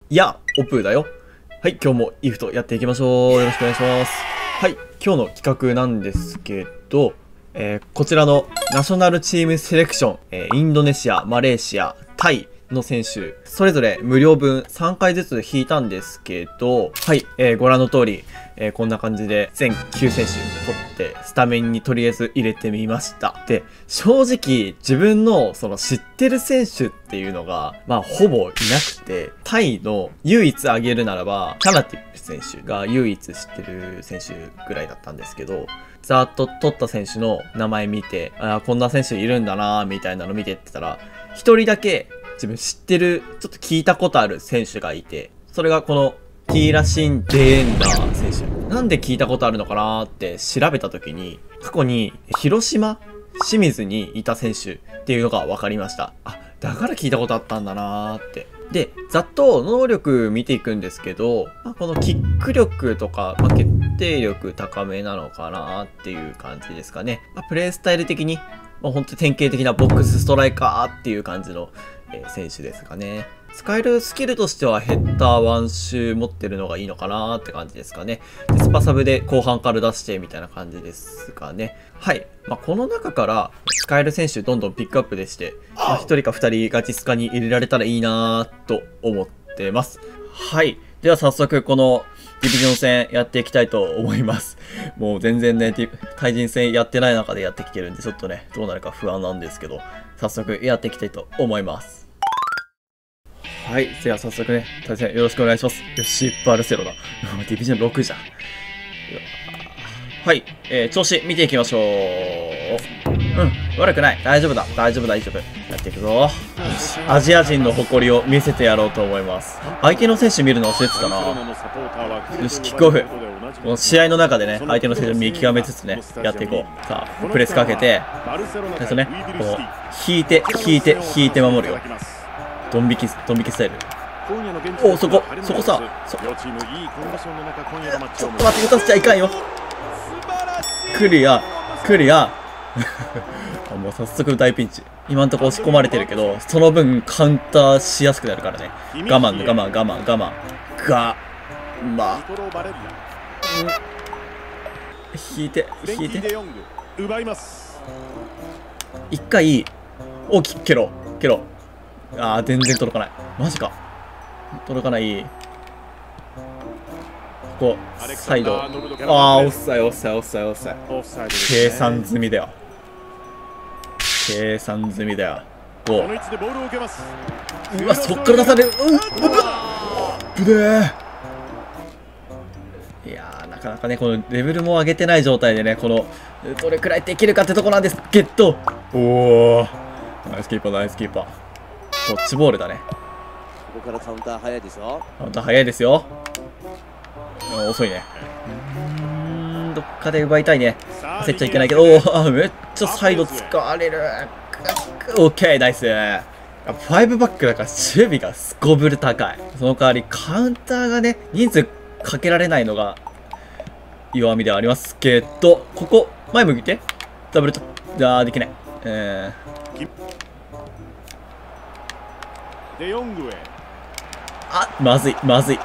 オプーだよ。はい、今日もイフトやっていきましょう。よろしくお願いします。はい、今日の企画なんですけど、こちらのナショナルチームセレクション、インドネシア、マレーシア、タイの選手、それぞれ無料分3回ずつ引いたんですけど、はい、ご覧の通り、こんな感じで全9選手取ってスタメンにとりあえず入れてみました。で、正直自分のその知ってる選手っていうのが、ほぼいなくて、タイの唯一挙げるならば、キャナティップ選手が唯一知ってる選手ぐらいだったんですけど、ざーっと取った選手の名前見て、こんな選手いるんだなーみたいなの見てってたら、一人だけ自分知ってる、ちょっと聞いたことある選手がいて、それがこのティーラシン・デーンダー選手。なんで聞いたことあるのかなーって調べたときに、過去に広島、清水にいた選手っていうのが分かりました。あ、だから聞いたことあったんだなーって。で、ざっと能力見ていくんですけど、このキック力とか、決定力高めなのかなっていう感じですかね。プレイスタイル的に、本当に典型的なボックスストライカーっていう感じの、選手ですかね。使えるスキルとしてはヘッダーワンシュー持ってるのがいいのかなって感じですかね。でスパサブで後半から出してみたいな感じですかね。はい。この中から使える選手どんどんピックアップでして、1人か2人ガチスカに入れられたらいいなと思ってます。はい。では早速このディビジョン戦やっていきたいと思います。もう全然ね、対人戦やってない中でやってきてるんでちょっとね、どうなるか不安なんですけど、早速やっていきたいと思います。はい。では早速ね、対戦よろしくお願いします。よし、バルセロナ。ディビジョン6じゃん。はい。調子見ていきましょう。悪くない。大丈夫だ。大丈夫。やっていくぞ。よし。アジア人の誇りを見せてやろうと思います。相手の選手見るの忘れてたな。よし、キックオフ。この試合の中でね、相手の選手を見極めつつね、やっていこう。さあ、プレスかけて、ですね、この、引いて守るよ。ドン引きスタイル。お、そこさ、ちょっと待って、打たせちゃいかんよ。クリア。もう早速大ピンチ。今んとこ押し込まれてるけど、その分カウンターしやすくなるからね。我慢。引いて。一回、大きく蹴ろ。全然届かない。マジか。届かない。ここ、サイド。オフサイ。計算済みだよ。うわ、そっから出される。ぶでー。いやー、なかなかね、このレベルも上げてない状態でね、この、どれくらいできるかってとこなんですけど、ナイスキーパー。ドッジボールだね。 ここからカウンター早いですよ。遅いね。どっかで奪いたいね。焦っちゃいけないけど、めっちゃサイド使われる。オッケー、ナイス。5バックだから守備がすこぶる高い。その代わりカウンターがね、人数かけられないのが弱みではありますけど、ここ、前向いて。ダブルと。できない。まずい。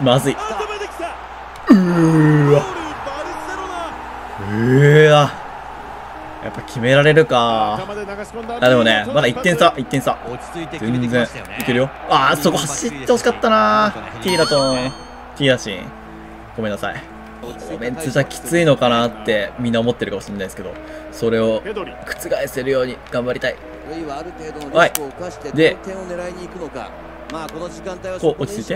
やっぱ決められるか。でもね、まだ1点差。全然いけるよ。そこ走ってほしかったな。ティーラシン。ごめんなさい。メンツじゃきついのかなってみんな思ってるかもしれないですけど、それを覆せるように頑張りたい。はい。で、こう落ち着いて。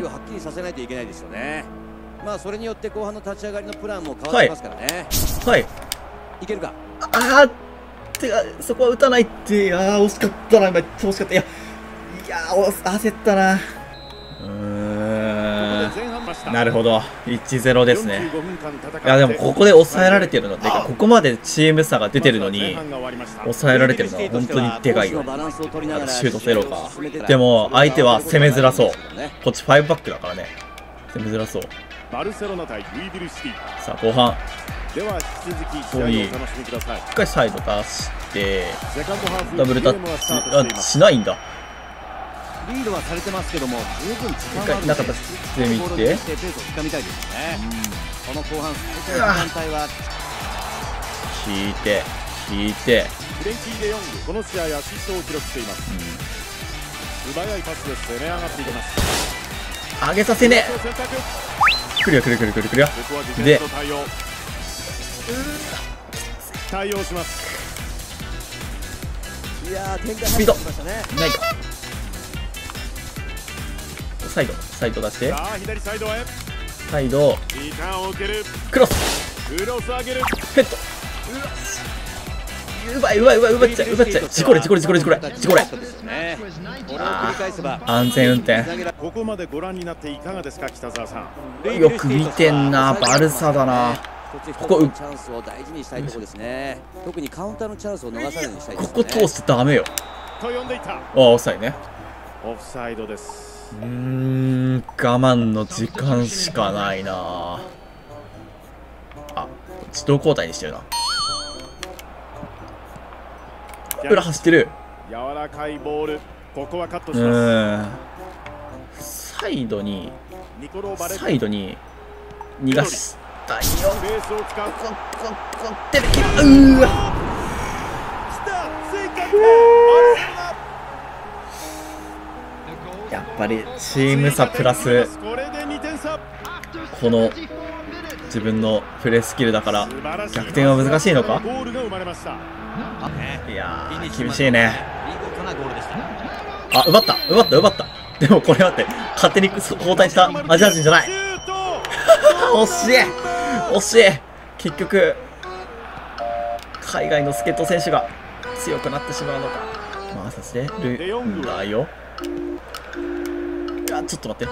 それによって後半の立ち上がりのプランも変わってますからね。 はい。 いけるか。 てか、そこは打たないって、惜しかったな、めっちゃ惜しかった。焦ったな。なるほど。1-0 ですね。でもここで抑えられてるので、ここまでチーム差が出てるのに、抑えられてるのは本当にでかいよ。シュート0か。でも、相手は攻めづらそう。こっち5バックだからね。攻めづらそう。さあ、後半。一回サイド出して、ダブルタッチ、しないんだ。 リードはされてますけども、十分時間一回なかったしてみて、 ペースをつかみたいですね。この後半最初の時間帯は引いて引いて、 フレンキー・デヨング、この試合アシストを記録しています。素早いパスで攻め上がっていきます。 上げさせねえ。くるよくるくるくるくるよ。で対応します。 いやー展開スピード入ってきましたね。 ないか。サイド出して、 さあ左サイドへ。 サイドリターンを受ける。 クロスクロス上げる。 ヘッド、うまいうまいうまいうまっちゃう、うまっちゃう。事故れ事故れ事故れ事故れ事故れ。安全運転。 ここまでご覧になっていかがですか、北澤さん。 よく見てんな、バルサだな。ここチャンスを大事にしたいところですね。特にカウンターのチャンスを逃さないようにしたいですね。 ここ通してダメよ。 と呼んでいた。 オフサイドね。 オフサイドです。 我慢の時間しかないなあ。自動交代にしてるな。裏走ってる。 柔らかいボール、ここはカットします。 サイドに逃がしたいよ。 ベースを使う。 出てきた。やっぱりチーム差プラスこの自分のプレースキルだから逆転は難しいのか。いやー厳しいね。あ、奪ったでもこれ待って、勝手に交代したアジア人じゃない。惜しい。結局海外の助っ人選手が強くなってしまうのか。まあさせてるんだよ。ちょっと待って、それよ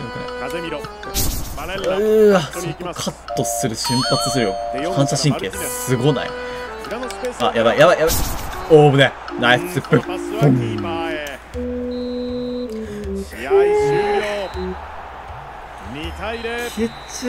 くない。そこカットする、瞬発するよ。反射神経すごない。あ、やばい。おーぶね、ナイスプップ。 試合終了。2対0。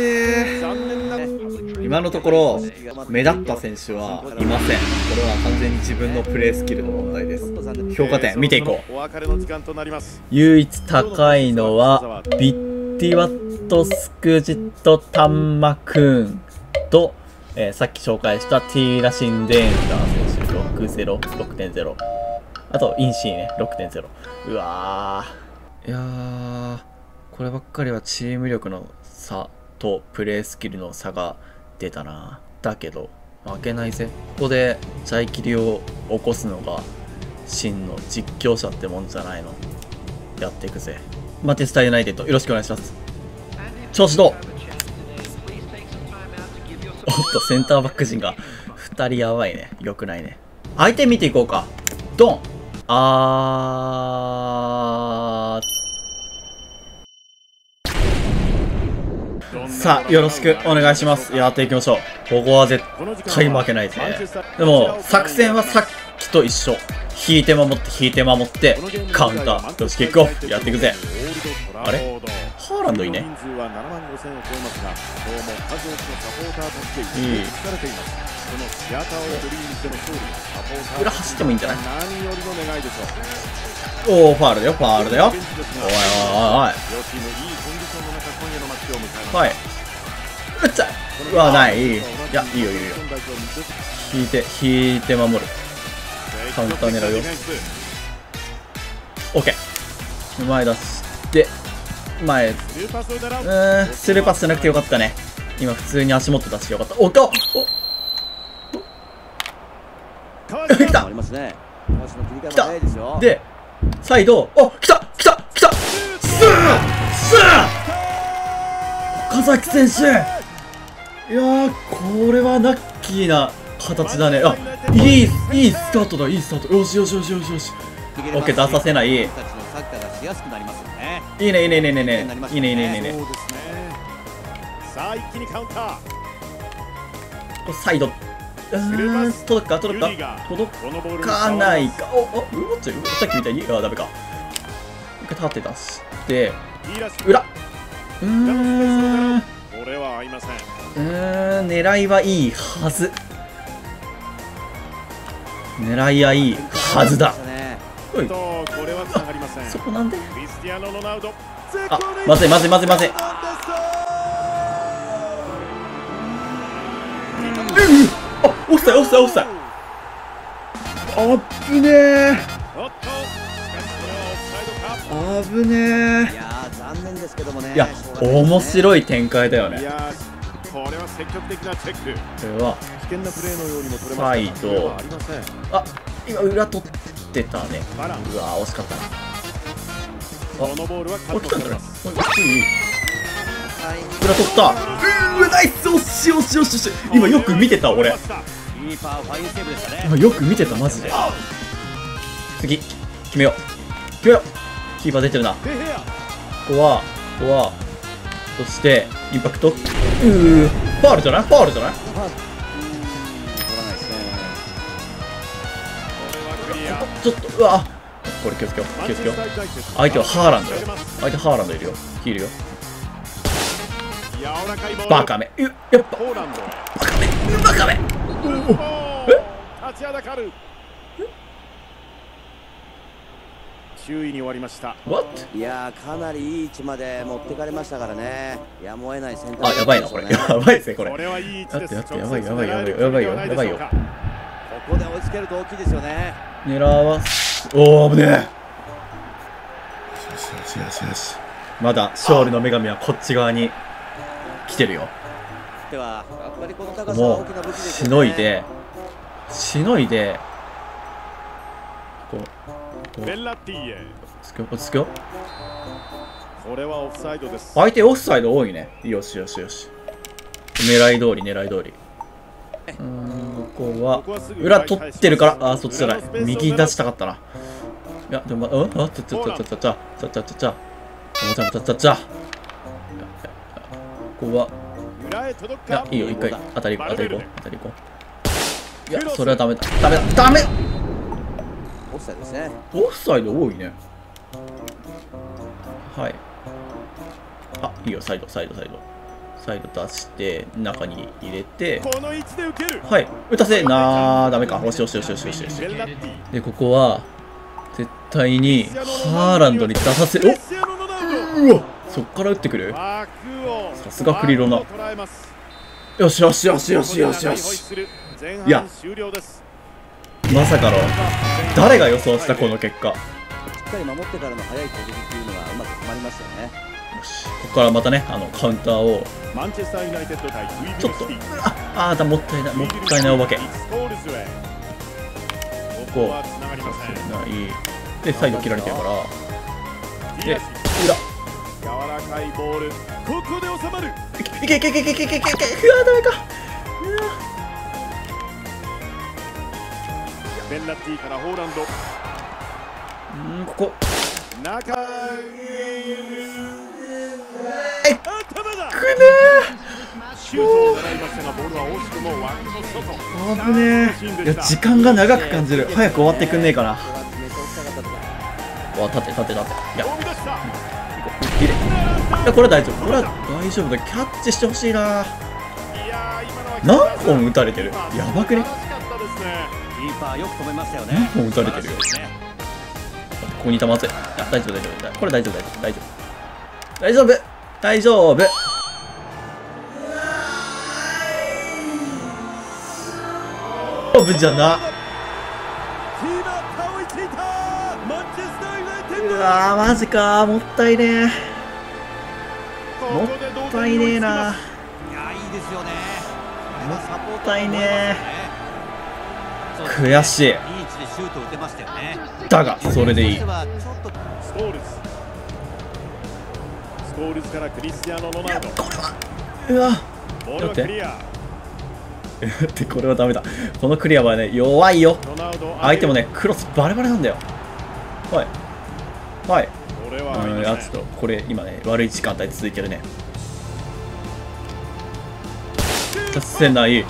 今のところ目立った選手はいません。これは完全に自分のプレースキルの問題です。評価点見ていこう。唯一高いのはビッティワットスクジットタンマクーンと、さっき紹介したティーラシンデーンダー選手60、6.0、あとインシーね 6.0。 うわー、いやーこればっかりはチーム力の差とプレースキルの差が出たな。だけど負けないぜ。ここでジャイキリを起こすのが真の実況者ってもんじゃないの。やっていくぜ。マティスターユナイテッドよろしくお願いします。調子どう。おっとセンターバック陣が2人やばいね。よくないね。相手見ていこうか。ドン。さあよろしくお願いします。やっていきましょう。ここは絶対負けないぜ。でも作戦はさっきと一緒。引いて守ってカウンター。よしキックオフやっていくぜ。あれハーランドいいね。裏走ってもいいんじゃない。おおファールだよ。おいはい。打っちゃうわない。いやいいよ。引いて守る。カウンター狙うよ。オッケー。前出して前スルーパスじゃなくてよかったね。今普通に足元出してよかった。おっと来たでサイド。お来たスー岡崎選手。いやーこれはラッキーな形だね。あいいスタートだ。よしオッケー出させない。いいね。 さあ一気にカウンター。 サイド届くか届かないか。うっちゃさっきみたいにダメか。一回縦出して裏。これは合いません。 狙いはいいはず。だ。 これはつながりません。 そこなんで。 クリスティアーノ・ロナウド。 あ、まずいまずいまずいまずい。あ、オフサイドオフサイドオフサイド。あぶねえ。 おっと、しかしこれはオフサイドか。 あぶねいやー残念ですけどもね。 え。いや、面白い展開だよね。 いやー、これは積極的なチェック。 これは危険なプレーのようにも取れサイましたが、それドはありません。 あ、今裏取ってたね。 バラン。 うわー惜しかったな。 このボールはカッお、来たんじゃない。 トされます。 おい、裏取った。ナイス、惜しい惜しい惜しい惜しい。今よく見てた俺。 キーパーファインセーブでしたね。 今よく見てたマジで。次決めよう決めよう。キーパー出てるな。こデヘア。 こはそしてインパクト。ファウルじゃないファウルじゃない。 取らないですね。 これはクリア。 ちょっとうわ、これ気をつけよう気をつけよう。相手はハーランドよ。相手ハーランドいるよ。ヒールよ。 柔らかいボール。 バカめ。やっぱポーランドへ。 バカめバカめ。 立ちはだかる。周囲に終わりました。 What？ いやーかなりいい位置まで持ってかれましたからね。やむを得ない選択。 あ、やばいなこれ。やばいですねこれ。 これはいい位置です。 だってやばいやばいやばいやばいよやばいよ。 ここで追いつけると大きいですよね。 狙わす。おお危ねえ。よしよしよしよし。まだ勝利の女神はこっち側に来てるよ。 ではやっぱりこの高さはも大きな武器うですよね。 しのいでこうベンラッティへ。 落ち着くよ。 これはオフサイドです。 相手オフサイド多いね。よしよしよし。狙い通り狙い通り。ここは裏取ってるから。あ、そっちじゃない。右出したかったな。いやでもあちゃちゃちゃちゃちゃちゃちゃちゃちゃちゃちゃちゃちゃちゃ。ここは裏へ届くいやか。 いいよ一回当たり行こう当たり行こう当たり行こう。いやそれはダメだダメだダメ。 オフサイドですね。 オフサイド多いね。はい。あ、いいよ、サイド出して中に入れて、 この位置で受ける。 はい、打たせなー。ダメか。よしよしよしよしよしよし。 ベンラッティ。 でここは絶対にハーランドに出させ。 クリスティアーノ・ロナウド。 うわ、そっから打ってくる。 枠をさすがクリロナ。 枠を捉えます。 よしよしよしよしよしよし。 前いや半終了です。 まさかの誰が予想したこの結果。よしっかり守ってからの速い攻撃っていうのがうまくはまりましたよね。 し、ここからまたねカウンターをマンチェスターユナイテッド対ちょっともったいないもったいないお化け。 ここは繋がりません。 ないでサイド切られてるからで裏。 柔らかいボール。ここで収まる。 いけいけいけいけいけいけいけ。うわダメか。 ベンラッティからホーランド。 ここ中。頭だ。シュートを狙いましたがボールは惜しくも枠の外。 危ねえ。いや時間が長く感じる。早く終わってくんねえかな。立て。いや飛び出した。 入れ。いやこれは大丈夫。これは大丈夫だ。キャッチしてほしいな。 いやー今のは何本打たれてる。やばくね。 素晴らしかったですね。 キーパーよく止めましたよ何ね。 本打たれてるよ。ここにいたまずい。いや大丈夫大丈夫。これ大丈夫大丈夫大丈夫大丈夫。大丈夫じゃな。うわーマジか。もったいねえ。もったいねえな。 いやいいですよね。 もったいねえ。悔しい。 いい位置でシュートを打てましたよね。 だがそれでいい。 スコールズからクリスティアーノ・ロナウド。 うわボールはクリア。 ってこれはダメだ。このクリアはね弱いよ。 ロナウド相手もねクロスバレバレなんだよ。はいはい。 これはありません。 ちょっとこれ今ね悪い時間帯続いてるね。出せない。い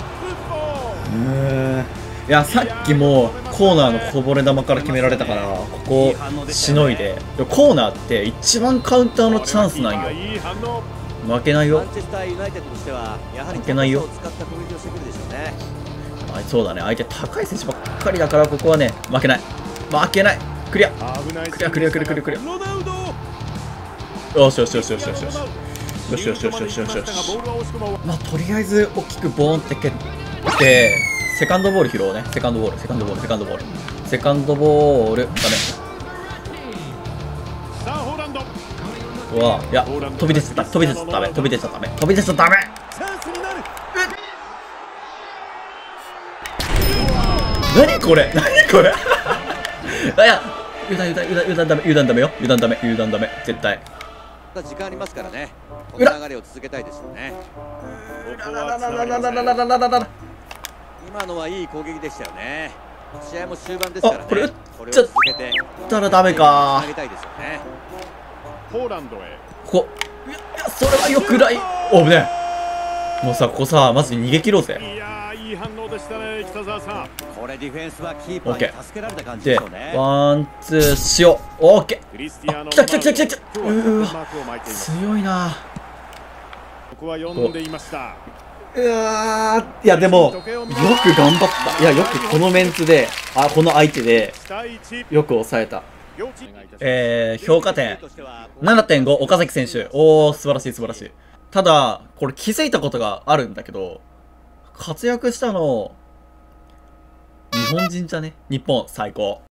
やさっきもコーナーのこぼれ球から決められたからここしのいで。コーナーって一番カウンターのチャンスなんよ。 いい反応。 負けないよ。 マンチェスターユナイテッドとしてはやはり負けないよ高さを使った攻撃をしてくるでしょうね。 そうだね。相手高い選手ばっかりだからここはね負けない負けない。 クリア。 危ないクリアクリアクリアクリアクリア。 ロナウドよしよしよしよしよしよし。よしよしよしよしよしよし。まあとりあえず大きくボーンって蹴ってセカンドボール拾おうね。セカンドボールセカンドボールセカンドボールセカンドボール。ダメ。 さあホーランドうわ、いや飛び出ちゃった飛び出ちゃダメ飛び出ちゃダメ飛び出ちゃダメ。 チャンスになる。 何これ何これあ、いや油断ダメ油断ダメよ油断ダメ油断ダメ絶対。 時間ありますからね。この流れを続けたいですよね。今のはいい攻撃でしたよね。試合も終盤ですからね。 あ、これ打っこれをちゃっ続けてたらダメか。 投げたいですよね。 ポーランドへ。 ここいやそれはよくない。おぶねもうさここさマジで逃げ切ろうぜ。 いやーいい反応でしたね北沢さん。 これディフェンスはキーパーに助けられた感じででしょうね。 ワンツーしよう。オッケクリスティアーノ来た来た来た来た来た。 今日はうわマークを巻いています。 強いな。 ここは読んでいました。 うわーいやでもよく頑張った。いやよくこのメンツでこの相手で対1 よく抑えた。 両チームお願いいたします。 評価点 7.5 岡崎選手。おー素晴らしい素晴らしい。ただこれ気づいたことがあるんだけど活躍したの日本人じゃね。日本最高。